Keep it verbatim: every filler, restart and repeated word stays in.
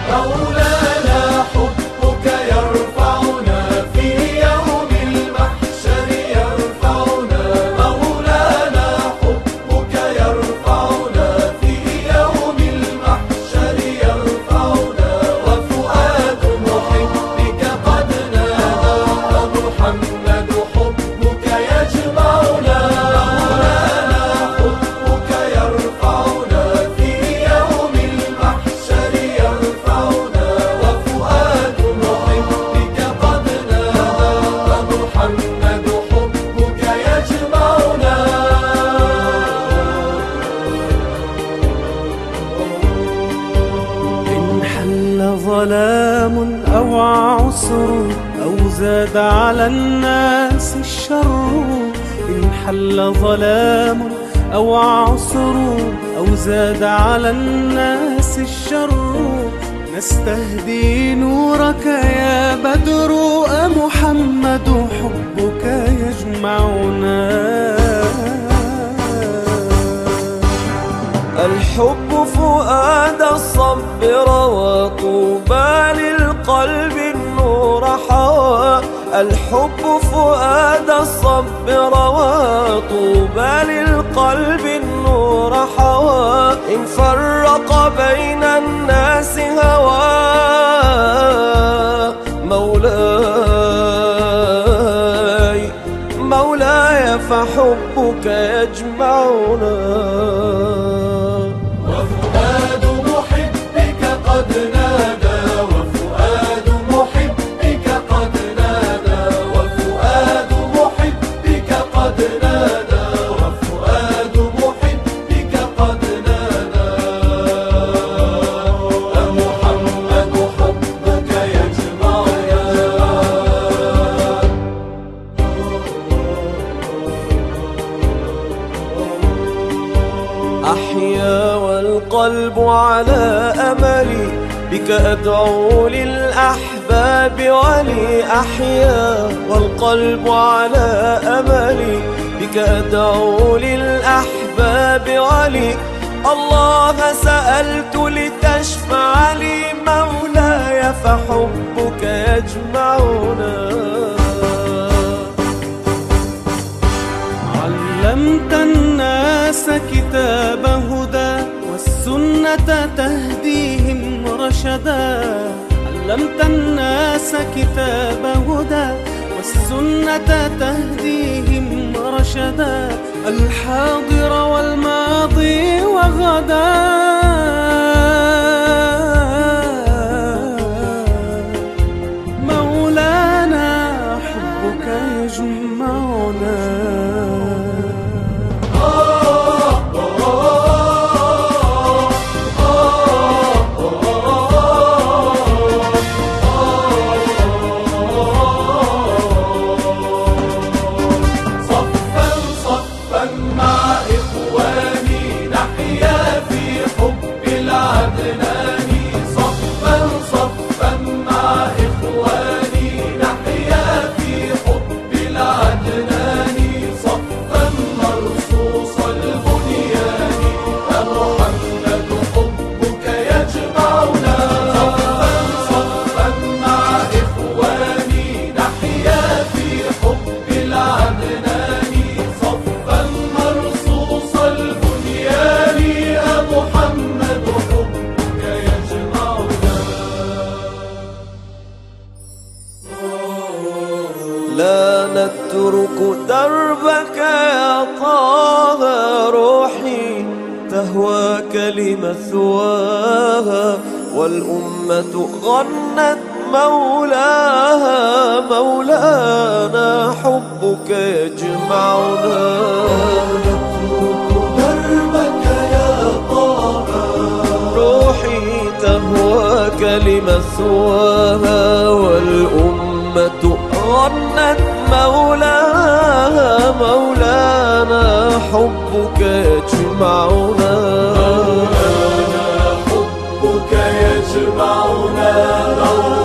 مولانا حبك يرفعنا في يوم المحشر يرفعنا، مولانا حبك يرفعنا في يوم المحشر يرفعنا، وفؤاد محبك قد نادى محمد حبك يجمعنا، مولانا حبك يرفعنا في يوم المحشر يرفعنا، وفؤاد محبك قد نادى محمد حبك يجمعنا. إن حل ظلام أو عسر أو زاد على الناس الشر، إن حل ظلام أو عسر أو زاد على الناس الشر، نستهدي نورك يا بدر أمحمد حبك يجمعنا. الحب فؤاد الصبر وطوبى للقلب النور حوى، الحب فؤاد الصبر وطوبى للقلب النور حوى، إن فرق بين الناس هوى مولاي مولاي فحبك يجمعنا. وفؤاد محبك قد نادى، وفؤاد محبك قد نادى، وفؤاد محبك قد نادى، وفؤاد محبك قد نادى، محمد حبك يجمعنا. أحيا والقلب على أملي، بك أدعو للأحباب ولي، أحيا والقلب على أملي، بك أدعو للأحباب ولي، الله سألت لتشفع لي مولاي فحبك يجمعنا. علمت الناس كتاب هدى والسنة تهديهم رشدا، علمت الناس كتاب هدى والسنة تهديهم رشدا، الحاضر والماضي وغدا مولانا حبك يجمعنا. لا نترك دربك يا طه، روحي تهواك لمثواها، والأمة غنت مولاها مولانا حبك يجمعنا. دربك يا طه، روحي تهواك لمثواها، والأمة غنت مولاها مولانا حبك يجمعنا. مولانا حبك يجمعنا.